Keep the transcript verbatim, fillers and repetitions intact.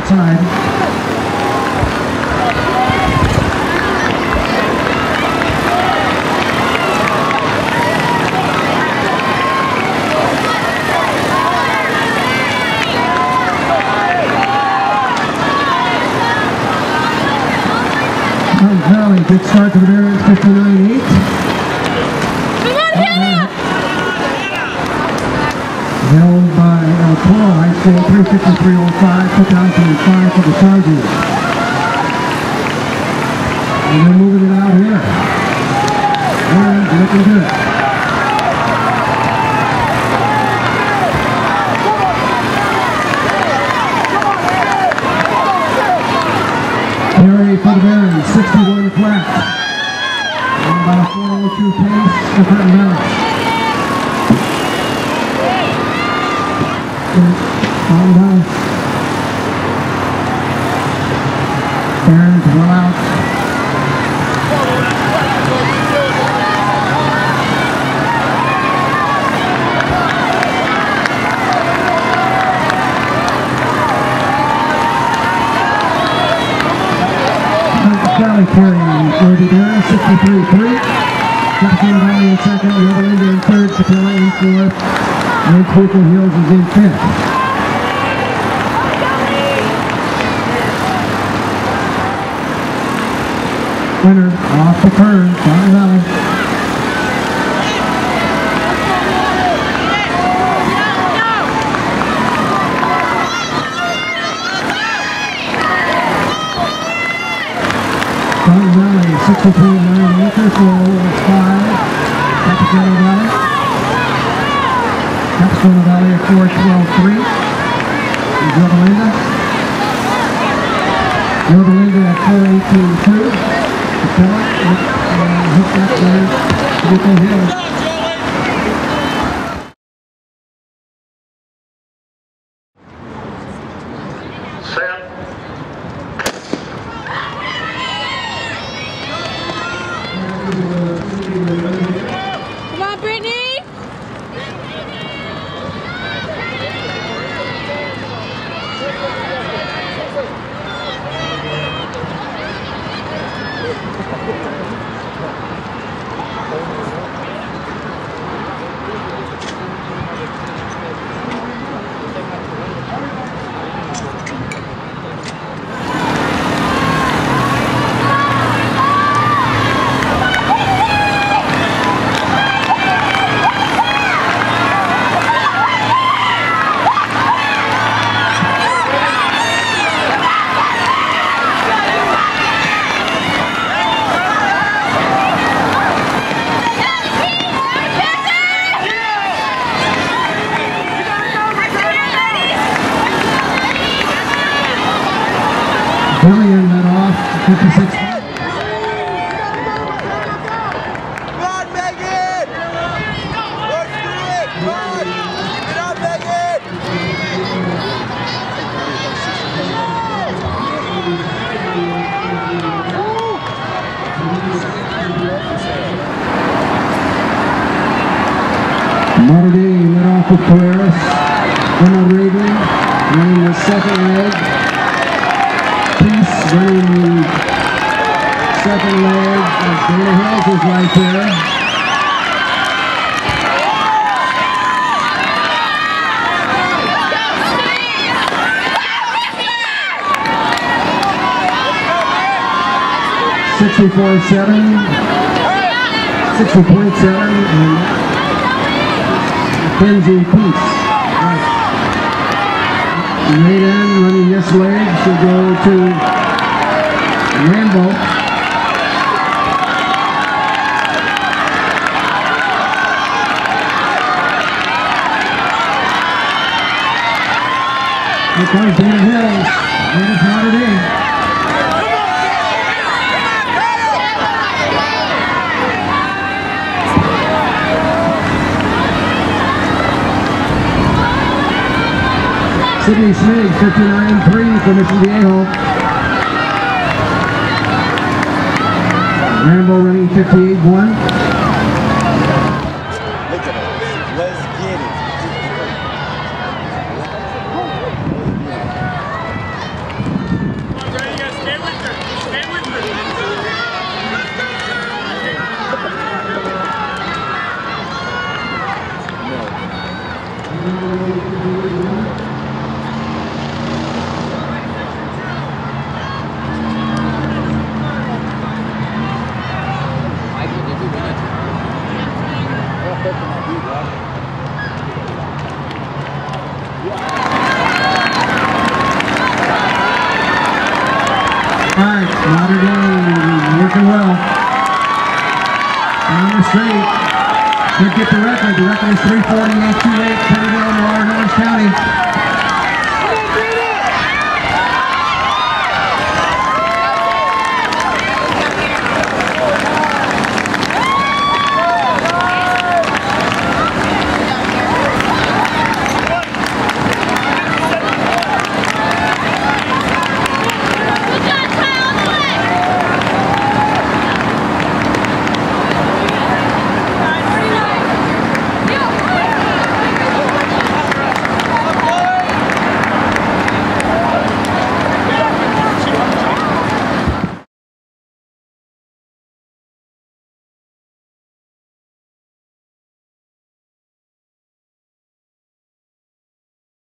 outside. Carnes Valley, good start to the Barons, fifty-nine eight. Held by El Toro High School, three fifty-three oh five, put down to five for the Chargers. And they're moving it out here. Orange looking good. Carry for the Barons, sixty-one flat. And about a four oh two pace for Carnes Valley. Calm down. Barons well out. Valley carrying for the Barons, sixty-three three. Captain Valley in second, Yorba Linda in third, Capella in fourth, and Quaker Hills is in fifth. Winner off the turn, Carnes Valley. Carnes Valley, sixty-three nine acres, four oh five. Capitano Valley. Capitano Valley at four twelve three. Yorba Linda. Yorba Linda at four eighteen two. Capella, and hooked up there, Quaker Hills. Come on, Brittany! Billion led off, fifty-six. Come on, Megan! Let's do it! Come on! Get up, Megan! Mater Dei led off with Carreras. Emma Raven running the second leg. Peace running the second leg. And Dana Hills is right there. sixty-four seven. sixty point seven. And Mackenzie Peace. Right. Maydan running this leg should go to Rambo. Here comes Dana Hills. Dana's Mater Dei. Sydney Smith, fifty-nine three for Mission Viejo. Rambo running fifty-eight one. Look at it. Let's get it. working well. Down the street. Could get the record. The record is three forty-eight twenty-eight. Pennyville, Orange County.